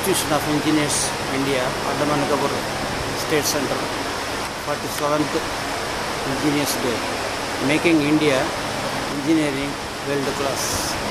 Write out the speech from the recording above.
Institution of Engineers, India, Andaman State Center, 47th Engineers Day, making India engineering world class.